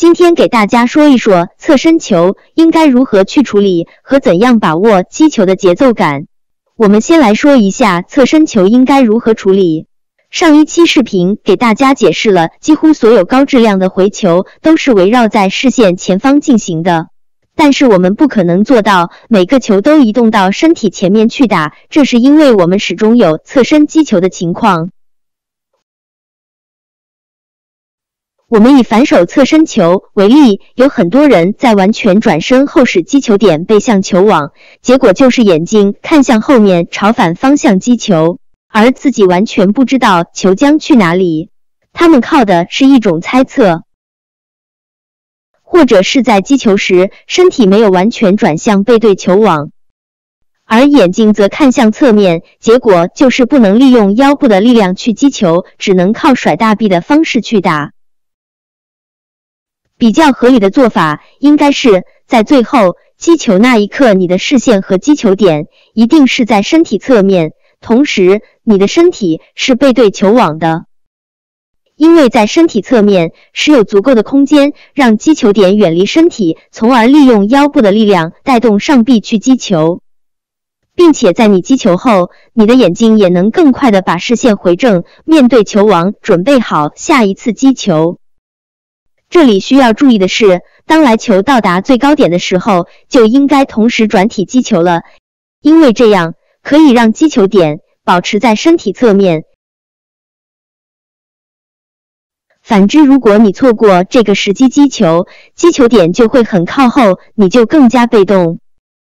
今天给大家说一说侧身球应该如何去处理和怎样把握击球的节奏感。我们先来说一下侧身球应该如何处理。上一期视频给大家解释了，几乎所有高质量的回球都是围绕在视线前方进行的，但是我们不可能做到每个球都移动到身体前面去打，这是因为我们始终有侧身击球的情况。我们以反手侧身球为例，有很多人在完全转身后使击球点背向球网，结果就是眼睛看向后面朝反方向击球，而自己完全不知道球将去哪里。他们靠的是一种猜测，或者是在击球时身体没有完全转向背对球网，而眼睛则看向侧面，结果就是不能利用腰部的力量去击球，只能靠甩大臂的方式去打。比较合理的做法应该是在最后击球那一刻，你的视线和击球点一定是在身体侧面，同时你的身体是背对球网的，因为在身体侧面是有足够的空间让击球点远离身体，从而利用腰部的力量带动上臂去击球，并且在你击球后，你的眼睛也能更快地把视线回正，面对球网，准备好下一次击球。这里需要注意的是，当来球到达最高点的时候，就应该同时转体击球了，因为这样可以让击球点保持在身体侧面。反之，如果你错过这个时机击球，击球点就会很靠后，你就更加被动。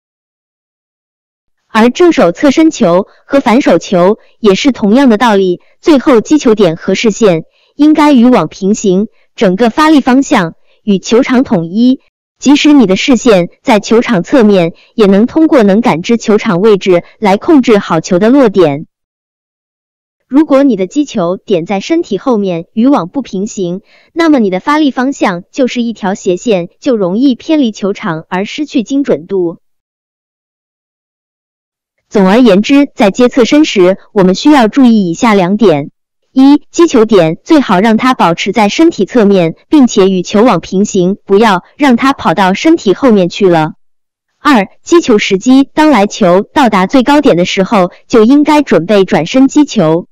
而正手侧身球和反手球也是同样的道理，最后击球点和视线应该与网平行，整个发力方向与球场统一，即使你的视线在球场侧面，也能通过能感知球场位置来控制好球的落点。如果你的击球点在身体后面与网不平行，那么你的发力方向就是一条斜线，就容易偏离球场而失去精准度。总而言之，在接侧身时，我们需要注意以下两点。一、击球点最好让它保持在身体侧面，并且与球网平行，不要让它跑到身体后面去了。二、击球时机，当来球到达最高点的时候，就应该准备转身击球。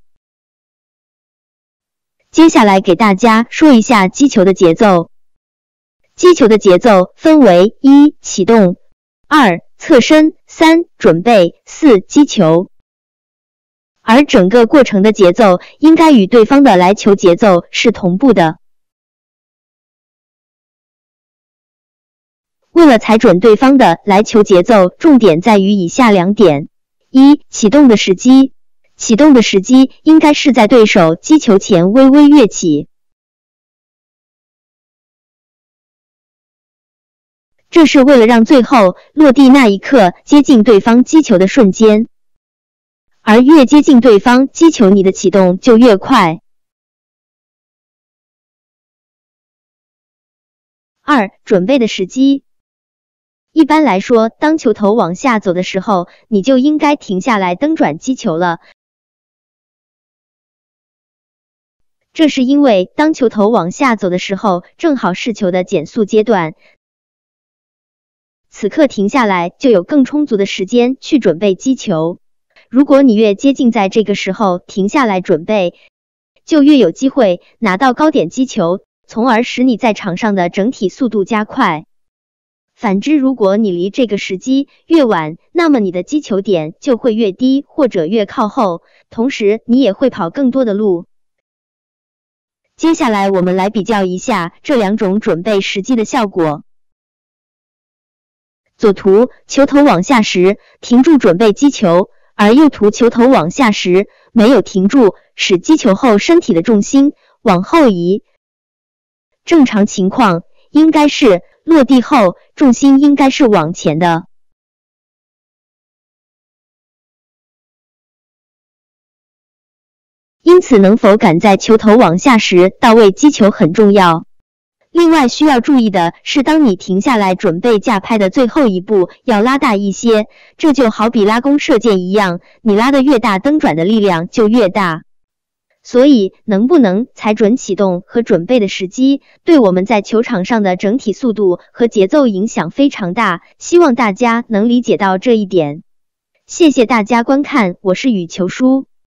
接下来给大家说一下击球的节奏。击球的节奏分为一、启动，二、侧身，三、准备，四、击球。而整个过程的节奏应该与对方的来球节奏是同步的。为了踩准对方的来球节奏，重点在于以下两点。一、启动的时机。启动的时机应该是在对手击球前微微跃起，这是为了让最后落地那一刻接近对方击球的瞬间。而越接近对方击球，你的启动就越快。二、准备的时机。一般来说，当球头往下走的时候，你就应该停下来蹬转击球了。这是因为当球头往下走的时候，正好是球的减速阶段。此刻停下来，就有更充足的时间去准备击球。如果你越接近在这个时候停下来准备，就越有机会拿到高点击球，从而使你在场上的整体速度加快。反之，如果你离这个时机越晚，那么你的击球点就会越低或者越靠后，同时你也会跑更多的路。接下来我们来比较一下这两种准备时机的效果。左图球头往下时停住准备击球，而右图球头往下时没有停住，使击球后身体的重心往后移。正常情况应该是落地后重心应该是往前的。因此能否赶在球头往下时到位击球很重要。另外需要注意的是，当你停下来准备架拍的最后一步要拉大一些，这就好比拉弓射箭一样，你拉得越大，蹬转的力量就越大。 所以能不能踩准启动和准备的时机，对我们在球场上的整体速度和节奏影响非常大，希望大家能理解到这一点。谢谢大家观看，我是羽球叔。